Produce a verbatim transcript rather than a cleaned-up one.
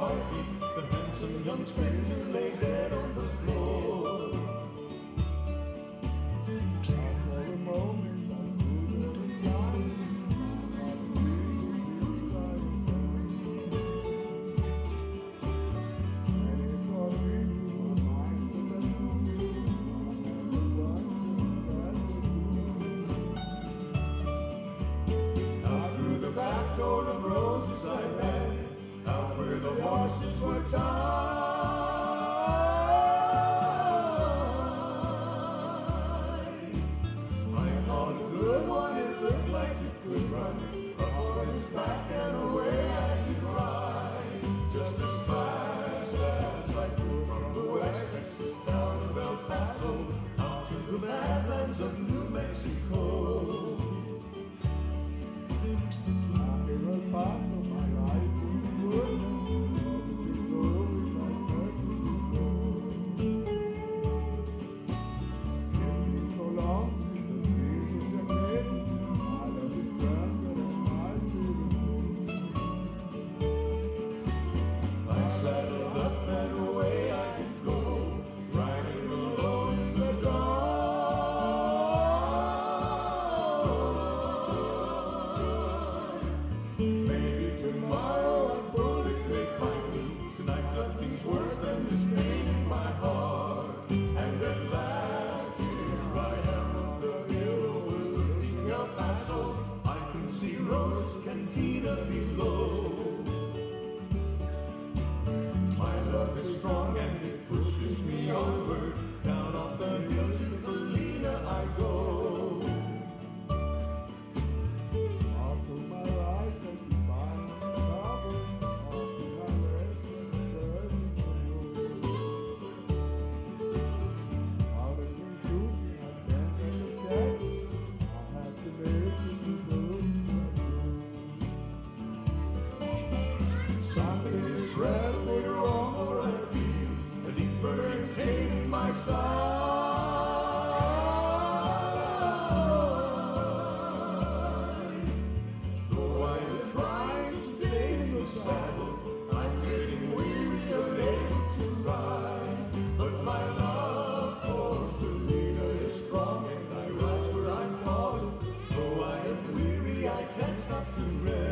heartbeat, the handsome young stranger lay dead on the floor. For a moment, I couldn't find the back door of roses I ran, out where the horses were tied. I caught a good one, it looked like he could run, up on his back and away I could ride, just as fast as I could from the West Texas town of El Paso, out to the badlands of New Mexico. Part of my life in the world, so long since the dreams are dead, I love the ground that I might I saddled up and away I could go, riding alone in the dark. Maybe tomorrow a bullet may find me. Tonight nothing's worse than this pain in my heart. And at last here I am on the hill overlooking El Paso. I can see Rose's cantina below. My love is strong and it pushes me onward. Down off the hill to Felina I go. Something is radically wrong, or I feel a deep burning pain in my side. Though I am trying to stay in the saddle, I'm getting weary of able to ride. But my love for Felina is strong, and I rise where I'm falling. So I am weary, I can't stop to rest.